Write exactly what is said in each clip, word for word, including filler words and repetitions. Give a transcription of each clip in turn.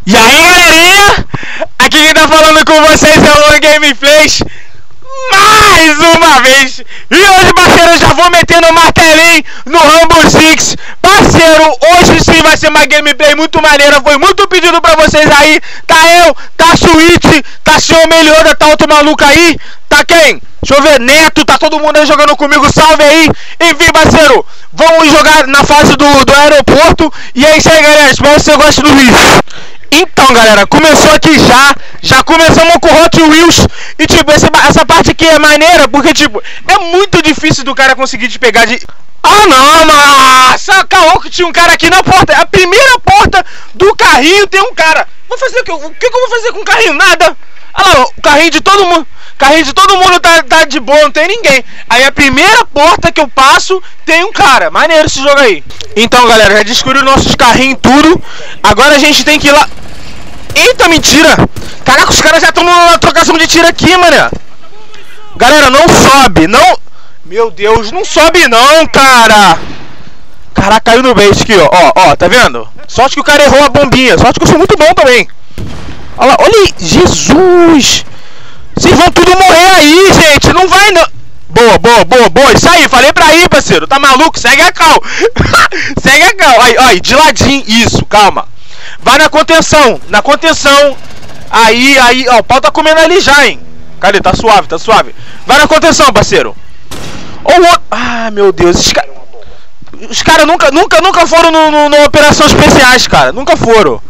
E aí, galerinha, aqui quem tá falando com vocês é o Luan Gameplays mais uma vez. E hoje, parceiro, eu já vou metendo o martelinho no Rainbow Six. Parceiro, hoje sim vai ser uma gameplay muito maneira. Foi muito pedido pra vocês aí. Tá eu, tá Switch, tá senhor Melioda, tá outro maluco aí. Tá quem? Deixa eu ver, Neto, tá todo mundo aí jogando comigo, salve aí. Enfim, parceiro, vamos jogar na fase do, do aeroporto. E é isso aí, galera, espero que você goste do vídeo. Então, galera, começou aqui já, já começamos com Hot Wheels. E tipo, essa, essa parte aqui é maneira porque tipo, é muito difícil do cara conseguir te pegar de... Ah não, nossa, caô que tinha um cara aqui na porta. A primeira porta do carrinho tem um cara. Vou fazer o que? O que, que eu vou fazer com o carrinho? Nada. Olha lá, o carrinho de todo mundo. Carrinho de todo mundo tá, tá de boa, não tem ninguém. Aí a primeira porta que eu passo tem um cara. Maneiro esse jogo aí. Então, galera, já descobriu nossos carrinhos tudo. Agora a gente tem que ir lá. Eita, mentira. Caraca, os caras já estão na trocação de tiro aqui, mano. Galera, não sobe, não. Meu Deus, não sobe não, cara. Caraca, caiu no bait aqui, ó. Ó, ó, tá vendo? Sorte que o cara errou a bombinha. Sorte que eu sou muito bom também. Olha lá, olha aí. Jesus. Vocês vão tudo morrer aí, gente. Não vai não. Boa, boa, boa, boa. Isso aí, falei pra ir, parceiro. Tá maluco? Segue a cal. Segue a cal. Aí, aí, de ladinho. Isso, calma. Vai na contenção. Na contenção. Aí, aí. Ó, o pau tá comendo ali já, hein. Cadê? Tá suave, tá suave. Vai na contenção, parceiro. Ou o outro. Ah, meu Deus. Os caras Os caras nunca, nunca, nunca foram no, no, no Operação Especiais, cara. Nunca foram.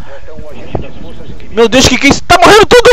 Meu Deus, que que é isso? Tá morrendo tudo.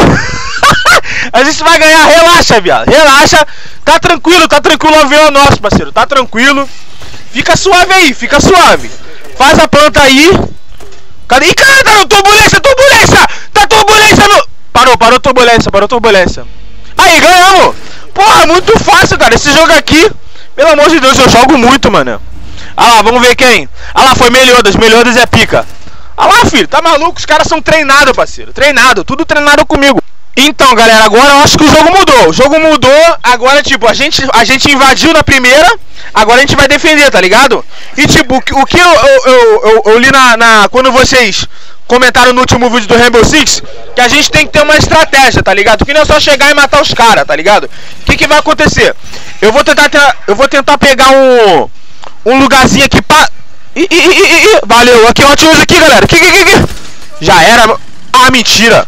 A gente vai ganhar, relaxa, viado. Relaxa, tá tranquilo, tá tranquilo. O avião é nosso, parceiro, tá tranquilo. Fica suave aí, fica suave. Faz a planta aí. Cadê? Ih, cara, tá turbulência, turbulência. Tá turbulência no... Parou, parou turbulência, parou turbulência. Aí, ganhamos. Porra, muito fácil, cara, esse jogo aqui. Pelo amor de Deus, eu jogo muito, mano. Ah lá, vamos ver quem. Ah lá, foi Meliodas, Meliodas é pica. Ah lá, filho, tá maluco? Os caras são treinados, parceiro. Treinado, tudo treinado comigo. Então, galera, agora eu acho que o jogo mudou. O jogo mudou, agora, tipo, a gente, a gente invadiu na primeira. Agora a gente vai defender, tá ligado? E, tipo, o que eu, eu, eu, eu, eu li na, na... Quando vocês comentaram no último vídeo do Rainbow Six, que a gente tem que ter uma estratégia, tá ligado? Que não é só chegar e matar os caras, tá ligado? O que que vai acontecer? Eu vou tentar, eu vou tentar pegar um, um lugarzinho aqui pra... Ih, ih, ih, ih, valeu, aqui, Hot Wheels aqui, galera. Aqui, aqui, aqui. Já era. Ah, mentira.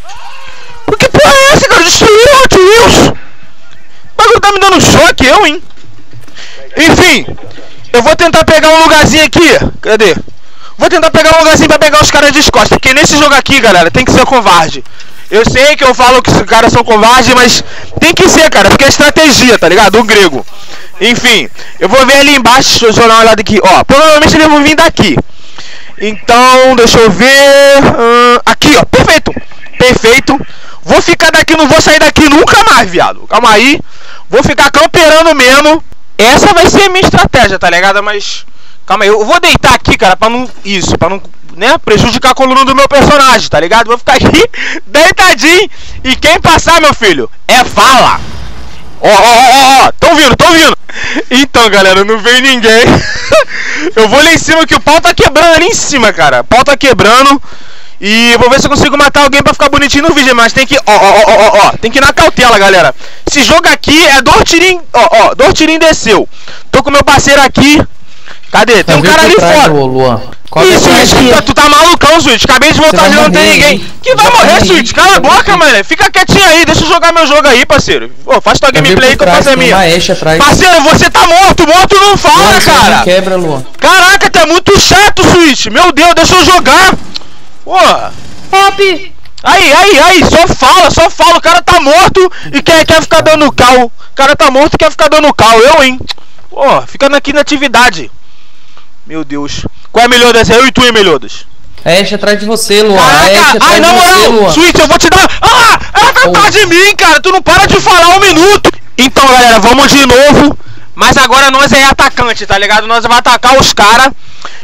O que porra é essa, cara? Destruiu o Hot Wheels. O bagulho tá me dando choque, eu, hein? Enfim, eu vou tentar pegar um lugarzinho aqui. Cadê? Vou tentar pegar um lugarzinho pra pegar os caras de costas. Porque nesse jogo aqui, galera, tem que ser covarde. Eu sei que eu falo que os caras são covardes, mas tem que ser, cara, porque é estratégia, tá ligado? O grego. Enfim, eu vou ver ali embaixo, deixa eu dar uma olhada aqui. Ó, provavelmente eles vão vir daqui. Então, deixa eu ver. Hum, aqui, ó, perfeito. Perfeito. Vou ficar daqui, não vou sair daqui nunca mais, viado. Calma aí. Vou ficar camperando mesmo. Essa vai ser a minha estratégia, tá ligado? Mas, calma aí, eu vou deitar aqui, cara, pra não... Isso, pra não... né, prejudicar a coluna do meu personagem, tá ligado? Vou ficar aqui deitadinho. E quem passar, meu filho, é fala. Ó, ó, ó, ó, tão vindo, tão vindo. Então, galera, não veio ninguém. Eu vou lá em cima que o pau tá quebrando ali em cima, cara. O pau tá quebrando. E vou ver se eu consigo matar alguém pra ficar bonitinho no vídeo. Mas tem que, ó, ó, ó, ó, ó, tem que ir na cautela, galera. Esse jogo aqui é dois tirinhos, ó, ó, dois tirinhos desceu. Tô com meu parceiro aqui. Cadê? Tem um cara ali fora. Ih, Switch, tu tá malucão, Switch. Acabei de voltar e não tem ninguém. Que vai morrer, Switch? Cala a boca, mano. Fica quietinho aí, deixa eu jogar meu jogo aí, parceiro. Pô, faz tua gameplay que eu faço a minha. Parceiro, você tá morto, morto não fala, cara. Quebra, Luan. Caraca, tá muito chato, Switch. Meu Deus, deixa eu jogar. Porra. Pop. Aí, aí, aí, só fala, só fala. O cara tá morto e quer, quer ficar dando cal. O cara tá morto e quer ficar dando cal. Eu, hein. Pô, ficando aqui na atividade. Meu Deus. Qual é a Meliodas? Eu e tu, hein, Meliodas? É Ashe atrás de você, Luan. Caraca, É Ashe atrás ai, de não, você, não. Luan. Switch, eu vou te dar... Ah, ela tá atrás de mim, cara. Tu não para de falar um minuto. Então, galera, vamos de novo. Mas agora nós é atacante, tá ligado? Nós vamos atacar os caras.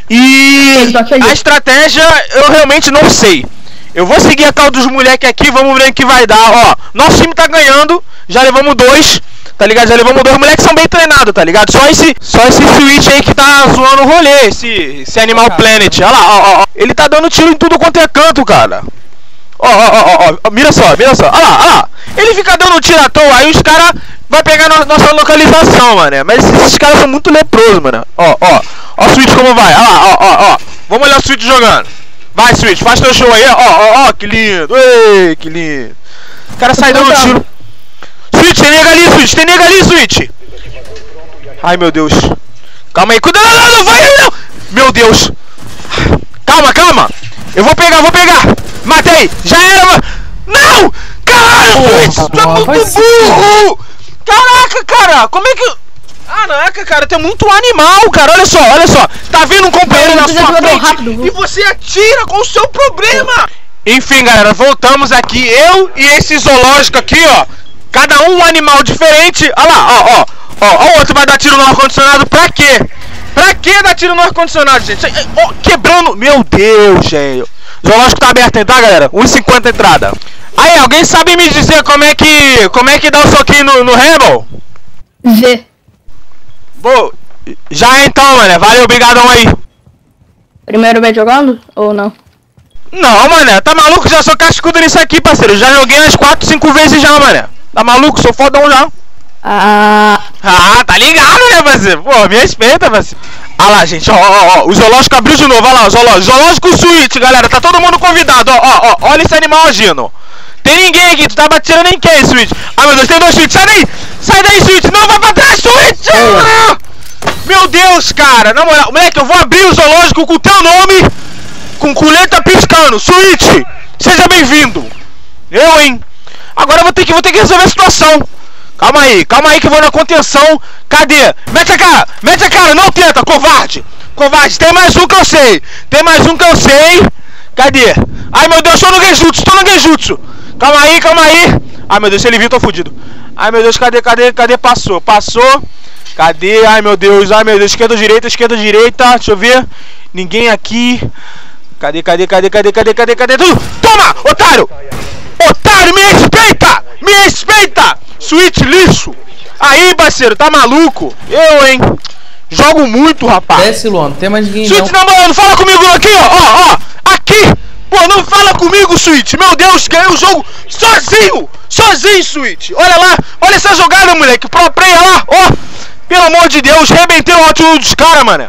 E a estratégia eu realmente não sei. Eu vou seguir a cal dos moleques aqui. Vamos ver o que vai dar, ó. Nosso time tá ganhando. Já levamos dois. Tá ligado? Já levamos dois moleques que são bem treinados, tá ligado? Só esse, só esse Switch aí que tá zoando o rolê, esse, esse Animal Planet. Olha lá, ó, ó, ó. Ele tá dando tiro em tudo quanto é canto. lento, cara. Ó, ó, ó, ó, mira só, mira só. Olha lá, olha lá. Ele fica dando um tiro à toa, aí os caras vai pegar no, nossa localização, mano. Mas esses, esses caras são muito leprosos, mano. Ó, ó, ó o Switch como vai. Olha lá, ó, ó, ó. Vamos olhar o Switch jogando. Vai, Switch, faz teu show aí, ó, ó, ó, que lindo. Ei, que lindo. O cara sai dando um tiro. Switch, tem nega ali, Switch, tem nega ali, Switch. Ai, meu Deus. Calma aí, cuidado, não, não vai, não. Meu Deus. Calma, calma. Eu vou pegar, vou pegar. Matei, já era. Não, caralho, Switch, tu é muito burro. Caraca, cara, como é que... Caraca, cara, tu é muito animal, cara. Olha só, olha só. Tá vendo um companheiro na sua frente rápido, e você atira com o seu problema. Enfim, galera, voltamos aqui. Eu e esse zoológico aqui, ó. Cada um um animal diferente. Olha lá, ó, ó. Ó, ó, o outro vai dar tiro no ar-condicionado. Pra quê? Pra que dar tiro no ar-condicionado, gente? Ó, quebrando. Meu Deus, gente. O zoológico tá aberto aí, tá, galera? um e cinquenta entrada. Aí, alguém sabe me dizer como é que... Como é que dá o soquinho no, no Rebel? V. Bom, já então, mano. Valeu, obrigadão aí. Primeiro vez jogando ou não? Não, mano. Tá maluco? Já sou cascudo nisso aqui, parceiro. Já joguei umas quatro, cinco vezes já, mano. Tá maluco? Sou fodão já. Ah... Ah, tá ligado, né, parceiro? Pô, me respeita, parceiro. Ah lá, gente, ó, ó, ó. O zoológico abriu de novo. Olha lá, o zoológico. Zoológico Switch, galera. Tá todo mundo convidado. Ó, ó, ó. Olha esse animal agindo. Tem ninguém aqui. Tu tá batendo em quem, Switch? Ah, meu Deus, tem dois Switch. Sai daí! Sai daí, Switch! Não, vai pra trás, Switch! Ah! Meu Deus, cara. Na moral, moleque, eu vou abrir o zoológico com o teu nome. Com coleta piscando. Switch, seja bem-vindo. Eu, hein? Agora eu vou ter que, vou ter que resolver a situação. Calma aí, calma aí que eu vou na contenção. Cadê? Mete a cara, mete a cara, não tenta, covarde. Covarde, tem mais um que eu sei. Tem mais um que eu sei. Cadê? Ai, meu Deus, tô no Genjutsu, tô no Genjutsu. Calma aí, calma aí. Ai, meu Deus, se ele viu, tô fudido. Ai, meu Deus, cadê, cadê, cadê? Passou, passou. Cadê? Ai, meu Deus, ai, meu Deus. Esquerda ou direita, esquerda ou direita. Deixa eu ver. Ninguém aqui. Cadê, cadê, cadê, cadê, cadê, cadê, cadê? Toma, otário! Otário, me respeita! Me respeita! Switch lixo! Aí, parceiro, tá maluco? Eu, hein? Jogo muito, rapaz. Desce, Luan, não tem mais ninguém Switch, não. namorando, fala comigo aqui, ó, ó, ó. Aqui! Pô, não fala comigo, Switch. Meu Deus, ganhei o jogo sozinho! Sozinho, Switch! Olha lá, olha essa jogada, moleque. Pro player lá, ó. Pelo amor de Deus, rebentei o ótimo dos caras, mano.